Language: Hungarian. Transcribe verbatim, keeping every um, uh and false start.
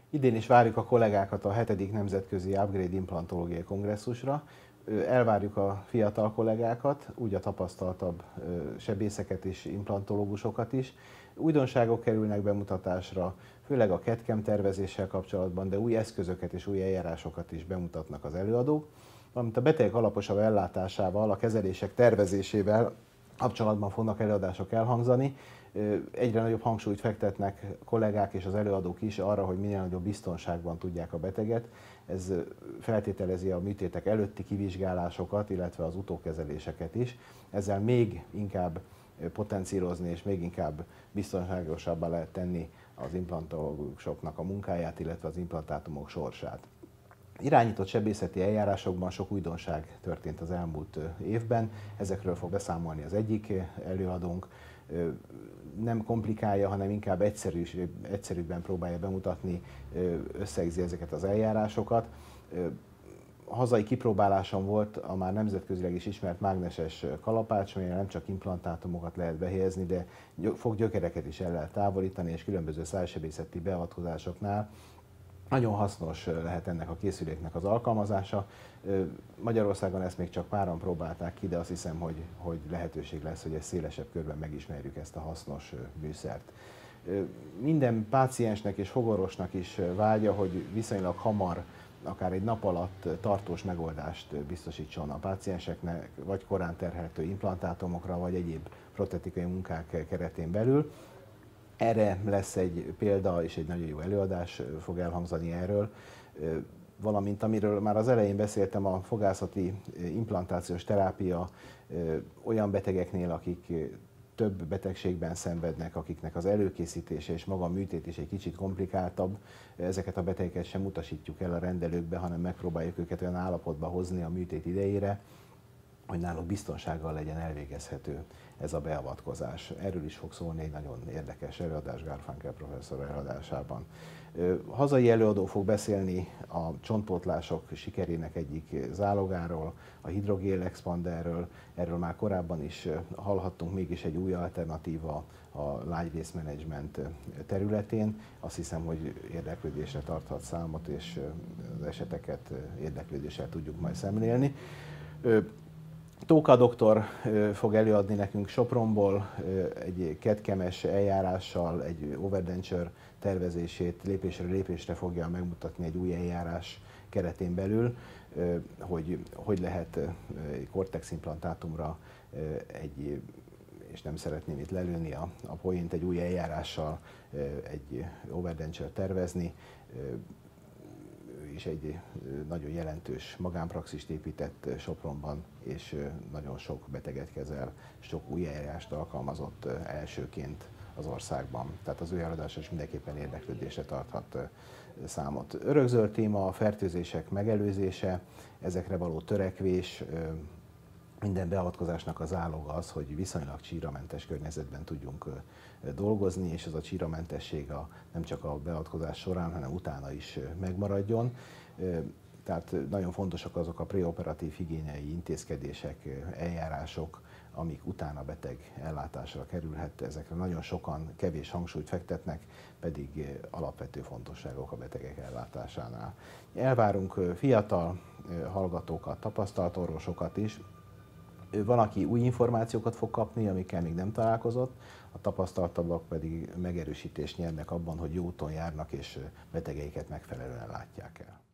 Idén is várjuk a kollégákat a hetedik Nemzetközi Upgrade Implantológiai Kongresszusra. Elvárjuk a fiatal kollégákat, úgy a tapasztaltabb sebészeket és implantológusokat is. Újdonságok kerülnek bemutatásra, főleg a CAD/CAM tervezéssel kapcsolatban, de új eszközöket és új eljárásokat is bemutatnak az előadók, valamint a betegek alaposabb ellátásával, a kezelések tervezésével kapcsolatban fognak előadások elhangzani. Egyre nagyobb hangsúlyt fektetnek kollégák és az előadók is arra, hogy minél nagyobb biztonságban tudják a beteget. Ez feltételezi a műtétek előtti kivizsgálásokat, illetve az utókezeléseket is. Ezzel még inkább potencírozni és még inkább biztonságosabbá lehet tenni az implantológusoknak a munkáját, illetve az implantátumok sorsát. Irányított sebészeti eljárásokban sok újdonság történt az elmúlt évben, ezekről fog beszámolni az egyik előadónk. Nem komplikálja, hanem inkább egyszerű, egyszerűbben próbálja bemutatni, összegzi ezeket az eljárásokat. Hazai kipróbálásom volt a már nemzetközileg is ismert mágneses kalapács, amelyen nem csak implantátumokat lehet behelyezni, de foggyökereket is el lehet távolítani, és különböző szájsebészeti beavatkozásoknál nagyon hasznos lehet ennek a készüléknek az alkalmazása. Magyarországon ezt még csak páran próbálták ki, de azt hiszem, hogy, hogy lehetőség lesz, hogy ezt szélesebb körben megismerjük, ezt a hasznos műszert. Minden páciensnek és fogorvosnak is vágya, hogy viszonylag hamar, akár egy nap alatt tartós megoldást biztosítson a pácienseknek, vagy korán terhelhető implantátumokra, vagy egyéb protetikai munkák keretén belül. Erre lesz egy példa, és egy nagyon jó előadás fog elhangzani erről, valamint amiről már az elején beszéltem, a fogászati implantációs terápia olyan betegeknél, akik több betegségben szenvednek, akiknek az előkészítése és maga a műtét is egy kicsit komplikáltabb. Ezeket a betegeket sem utasítjuk el a rendelőkbe, hanem megpróbáljuk őket olyan állapotba hozni a műtét idejére, hogy náluk biztonsággal legyen elvégezhető ez a beavatkozás. Erről is fog szólni egy nagyon érdekes előadás Garfunkel professzor előadásában. Hazai előadó fog beszélni a csontpótlások sikerének egyik zálogáról, a hidrogél expanderről. Erről már korábban is hallhattunk, mégis egy új alternatíva a lágyvészmenedzsment területén. Azt hiszem, hogy érdeklődésre tarthat számot, és az eseteket érdeklődéssel tudjuk majd szemlélni. Tóka doktor fog előadni nekünk Sopronból egy CAD/CAM-es eljárással, egy overdenture tervezését lépésről lépésre fogja megmutatni egy új eljárás keretén belül, hogy hogy lehet cortex implantátumra egy, és nem szeretném itt lelőni a, a poént, egy új eljárással egy overdenture tervezni, és egy nagyon jelentős magánpraxist épített Sopronban, és nagyon sok beteget kezel, sok új eljárást alkalmazott elsőként az országban. Tehát az ő előadása is mindenképpen érdeklődésre tarthat számot. Örökzöld téma a fertőzések megelőzése, ezekre való törekvés. Minden beavatkozásnak az záloga az, hogy viszonylag csíramentes környezetben tudjunk dolgozni, és ez a csíramentesség a, nem csak a beavatkozás során, hanem utána is megmaradjon. Tehát nagyon fontosak azok a preoperatív higiéniai intézkedések, eljárások, amik utána beteg ellátásra kerülhet. Ezekre nagyon sokan kevés hangsúlyt fektetnek, pedig alapvető fontosságok a betegek ellátásánál. Elvárunk fiatal hallgatókat, tapasztalt orvosokat is. Van, aki új információkat fog kapni, amikkel még nem találkozott, a tapasztaltabbak pedig megerősítést nyernek abban, hogy jó úton járnak és betegeiket megfelelően látják el.